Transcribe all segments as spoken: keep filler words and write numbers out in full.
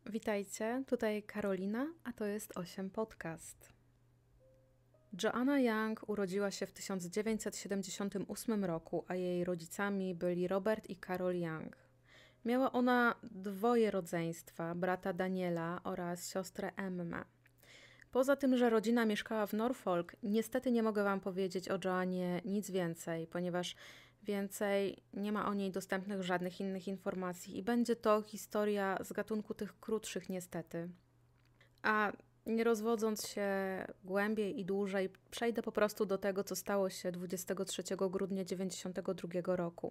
Witajcie, tutaj Karolina, a to jest osiem Podcast. Joanna Young urodziła się w tysiąc dziewięćset siedemdziesiątym ósmym roku, a jej rodzicami byli Robert i Carol Young. Miała ona dwoje rodzeństwa, brata Daniela oraz siostrę Emmę. Poza tym, że rodzina mieszkała w Norfolk, niestety nie mogę Wam powiedzieć o Joannie nic więcej, ponieważ więcej nie ma o niej dostępnych żadnych innych informacji i będzie to historia z gatunku tych krótszych niestety. A nie rozwodząc się głębiej i dłużej, przejdę po prostu do tego, co stało się dwudziestego trzeciego grudnia tysiąc dziewięćset dziewięćdziesiątego drugiego roku.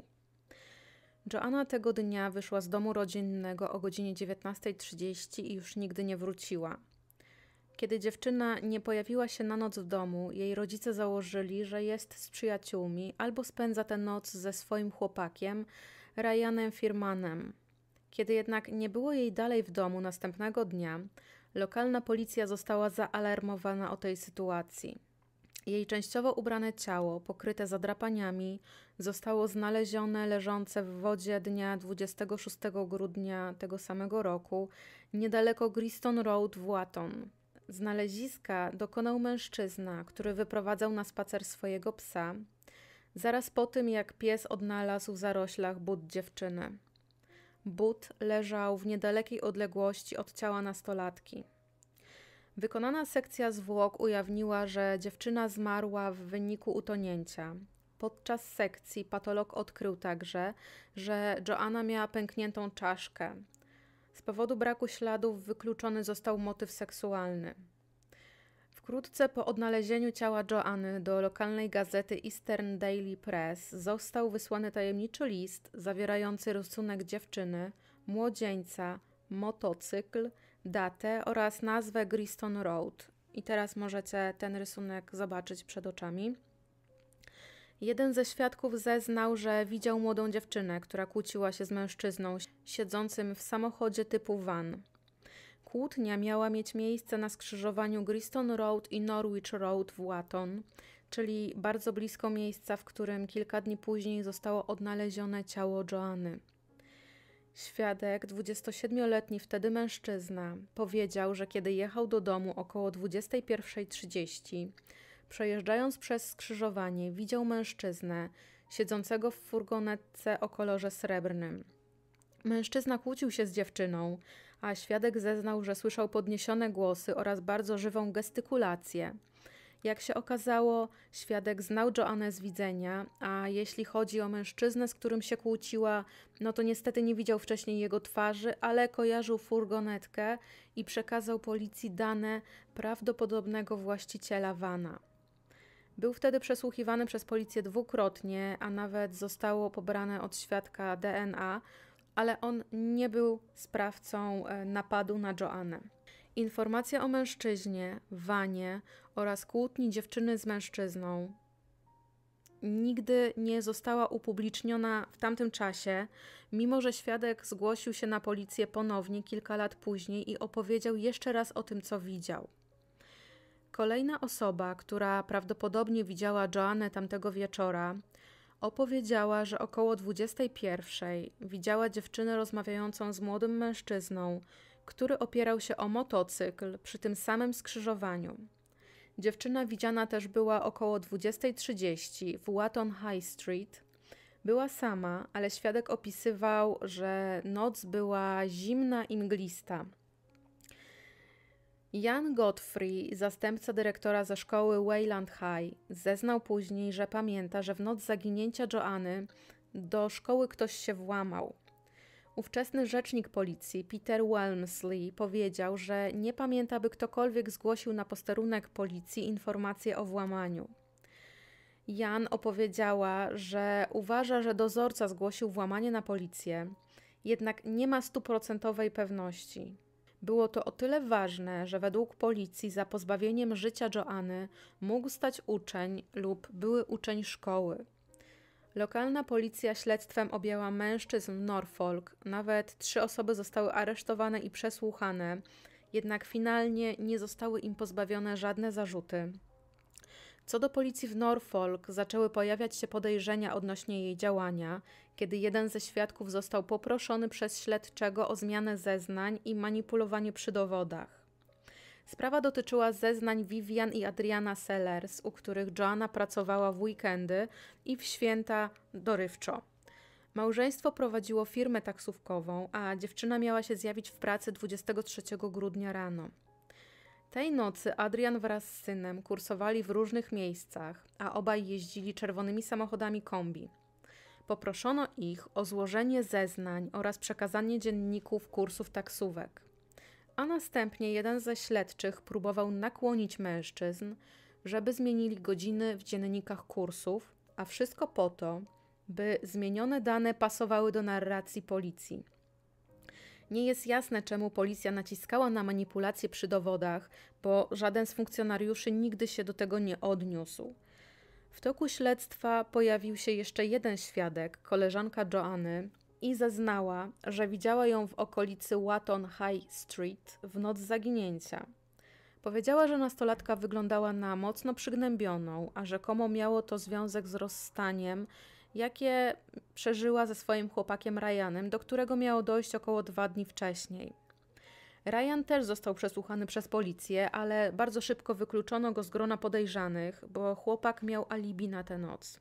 Joanna tego dnia wyszła z domu rodzinnego o godzinie dziewiętnasta trzydzieści i już nigdy nie wróciła. Kiedy dziewczyna nie pojawiła się na noc w domu, jej rodzice założyli, że jest z przyjaciółmi albo spędza tę noc ze swoim chłopakiem, Ryanem Firmanem. Kiedy jednak nie było jej dalej w domu następnego dnia, lokalna policja została zaalarmowana o tej sytuacji. Jej częściowo ubrane ciało, pokryte zadrapaniami, zostało znalezione leżące w wodzie dnia dwudziestego szóstego grudnia tego samego roku, niedaleko Griston Road w Watton. Znaleziska dokonał mężczyzna, który wyprowadzał na spacer swojego psa, zaraz po tym jak pies odnalazł w zaroślach but dziewczyny. But leżał w niedalekiej odległości od ciała nastolatki. Wykonana sekcja zwłok ujawniła, że dziewczyna zmarła w wyniku utonięcia. Podczas sekcji patolog odkrył także, że Joanna miała pękniętą czaszkę. Z powodu braku śladów wykluczony został motyw seksualny. Wkrótce po odnalezieniu ciała Joanny do lokalnej gazety Eastern Daily Press został wysłany tajemniczy list zawierający rysunek dziewczyny, młodzieńca, motocykl, datę oraz nazwę Griston Road. I teraz możecie ten rysunek zobaczyć przed oczami. Jeden ze świadków zeznał, że widział młodą dziewczynę, która kłóciła się z mężczyzną siedzącym w samochodzie typu van. Kłótnia miała mieć miejsce na skrzyżowaniu Griston Road i Norwich Road w Watton, czyli bardzo blisko miejsca, w którym kilka dni później zostało odnalezione ciało Joanny. Świadek, dwudziestosiedmioletni wtedy mężczyzna, powiedział, że kiedy jechał do domu około dwudziestej pierwszej trzydzieści, przejeżdżając przez skrzyżowanie, widział mężczyznę siedzącego w furgonetce o kolorze srebrnym. Mężczyzna kłócił się z dziewczyną, a świadek zeznał, że słyszał podniesione głosy oraz bardzo żywą gestykulację. Jak się okazało, świadek znał Joannę z widzenia, a jeśli chodzi o mężczyznę, z którym się kłóciła, no to niestety nie widział wcześniej jego twarzy, ale kojarzył furgonetkę i przekazał policji dane prawdopodobnego właściciela vana. Był wtedy przesłuchiwany przez policję dwukrotnie, a nawet zostało pobrane od świadka D N A, ale on nie był sprawcą napadu na Joannę. Informacja o mężczyźnie, vanie oraz kłótni dziewczyny z mężczyzną nigdy nie została upubliczniona w tamtym czasie, mimo że świadek zgłosił się na policję ponownie kilka lat później i opowiedział jeszcze raz o tym, co widział. Kolejna osoba, która prawdopodobnie widziała Joannę tamtego wieczora, opowiedziała, że około dwudziestej pierwszej widziała dziewczynę rozmawiającą z młodym mężczyzną, który opierał się o motocykl przy tym samym skrzyżowaniu. Dziewczyna widziana też była około dwudziestej trzydzieści w Watton High Street. Była sama, ale świadek opisywał, że noc była zimna i mglista. Jan Godfrey, zastępca dyrektora ze szkoły Wayland High, zeznał później, że pamięta, że w noc zaginięcia Joanny do szkoły ktoś się włamał. Ówczesny rzecznik policji Peter Walmsley powiedział, że nie pamięta, by ktokolwiek zgłosił na posterunek policji informację o włamaniu. Jan opowiedziała, że uważa, że dozorca zgłosił włamanie na policję, jednak nie ma stuprocentowej pewności. Było to o tyle ważne, że według policji za pozbawieniem życia Joanny mógł stać uczeń lub były uczeń szkoły. Lokalna policja śledztwem objęła mężczyzn w Norfolk, nawet trzy osoby zostały aresztowane i przesłuchane, jednak finalnie nie zostały im pozbawione żadne zarzuty. Co do policji w Norfolk, zaczęły pojawiać się podejrzenia odnośnie jej działania, kiedy jeden ze świadków został poproszony przez śledczego o zmianę zeznań i manipulowanie przy dowodach. Sprawa dotyczyła zeznań Vivian i Adriana Sellers, u których Joanna pracowała w weekendy i w święta dorywczo. Małżeństwo prowadziło firmę taksówkową, a dziewczyna miała się zjawić w pracy dwudziestego trzeciego grudnia rano. Tej nocy Adrian wraz z synem kursowali w różnych miejscach, a obaj jeździli czerwonymi samochodami kombi. Poproszono ich o złożenie zeznań oraz przekazanie dzienników kursów taksówek. A następnie jeden ze śledczych próbował nakłonić mężczyzn, żeby zmienili godziny w dziennikach kursów, a wszystko po to, by zmienione dane pasowały do narracji policji. Nie jest jasne, czemu policja naciskała na manipulacje przy dowodach, bo żaden z funkcjonariuszy nigdy się do tego nie odniósł. W toku śledztwa pojawił się jeszcze jeden świadek, koleżanka Joanny, i zeznała, że widziała ją w okolicy Watton High Street w noc zaginięcia. Powiedziała, że nastolatka wyglądała na mocno przygnębioną, a rzekomo miało to związek z rozstaniem, jakie przeżyła ze swoim chłopakiem Ryanem, do którego miało dojść około dwa dni wcześniej. Ryan też został przesłuchany przez policję, ale bardzo szybko wykluczono go z grona podejrzanych, bo chłopak miał alibi na tę noc.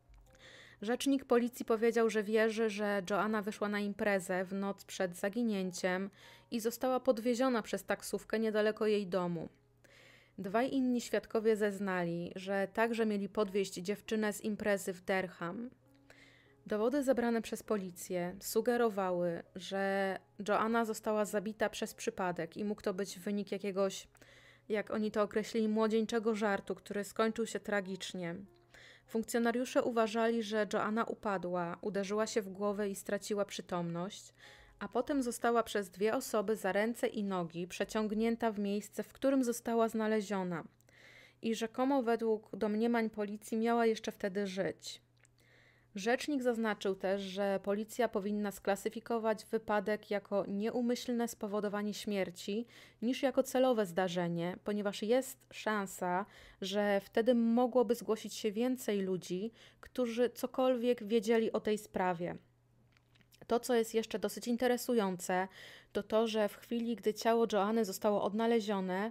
Rzecznik policji powiedział, że wierzy, że Joanna wyszła na imprezę w noc przed zaginięciem i została podwieziona przez taksówkę niedaleko jej domu. Dwaj inni świadkowie zeznali, że także mieli podwieźć dziewczynę z imprezy w Derham. Dowody zebrane przez policję sugerowały, że Joanna została zabita przez przypadek i mógł to być wynik jakiegoś, jak oni to określili, młodzieńczego żartu, który skończył się tragicznie. Funkcjonariusze uważali, że Joanna upadła, uderzyła się w głowę i straciła przytomność, a potem została przez dwie osoby za ręce i nogi przeciągnięta w miejsce, w którym została znaleziona i rzekomo według domniemań policji miała jeszcze wtedy żyć. Rzecznik zaznaczył też, że policja powinna sklasyfikować wypadek jako nieumyślne spowodowanie śmierci niż jako celowe zdarzenie, ponieważ jest szansa, że wtedy mogłoby zgłosić się więcej ludzi, którzy cokolwiek wiedzieli o tej sprawie. To, co jest jeszcze dosyć interesujące, to to, że w chwili, gdy ciało Joanny zostało odnalezione,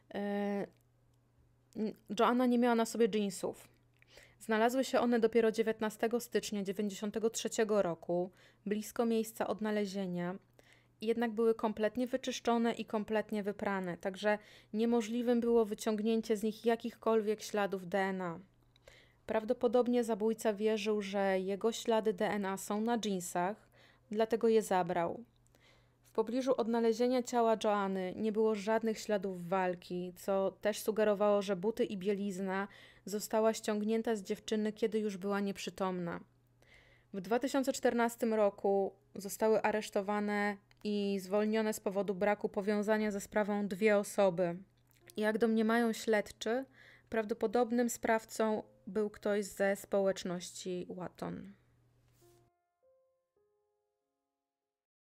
yy, Joanna nie miała na sobie dżinsów. Znalazły się one dopiero dziewiętnastego stycznia tysiąc dziewięćset dziewięćdziesiątego trzeciego roku, blisko miejsca odnalezienia, jednak były kompletnie wyczyszczone i kompletnie wyprane, także niemożliwym było wyciągnięcie z nich jakichkolwiek śladów D N A. Prawdopodobnie zabójca wierzył, że jego ślady D N A są na dżinsach, dlatego je zabrał. W pobliżu odnalezienia ciała Joanny nie było żadnych śladów walki, co też sugerowało, że buty i bielizna została ściągnięta z dziewczyny, kiedy już była nieprzytomna. W dwa tysiące czternastym roku zostały aresztowane i zwolnione z powodu braku powiązania ze sprawą dwie osoby. Jak domniemają śledczy, prawdopodobnym sprawcą był ktoś ze społeczności Watton.